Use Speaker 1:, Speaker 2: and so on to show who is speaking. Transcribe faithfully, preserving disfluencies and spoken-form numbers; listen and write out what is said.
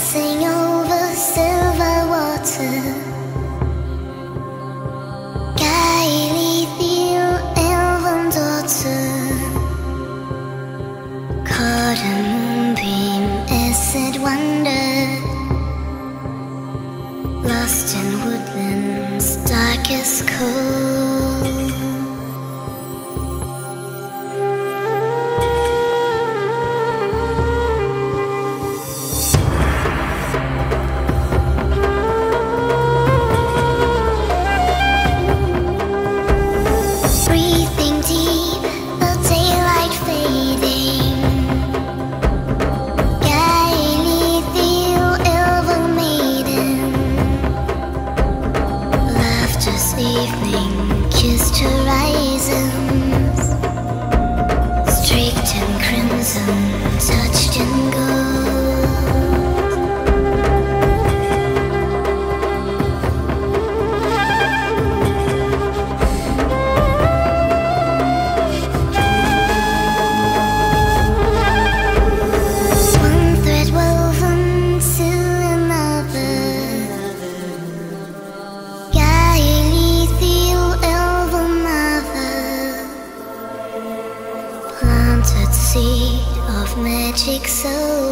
Speaker 1: Passing over silver water, Gaelithil, elven daughter, caught a moonbeam as it wandered, lost in woodlands dark as coal. Breathing deep, the daylight fading, Gaelithil, elven maiden, laughter's evening kissed horizons, streaked in crimson, touched in gold. Seed of magic soul.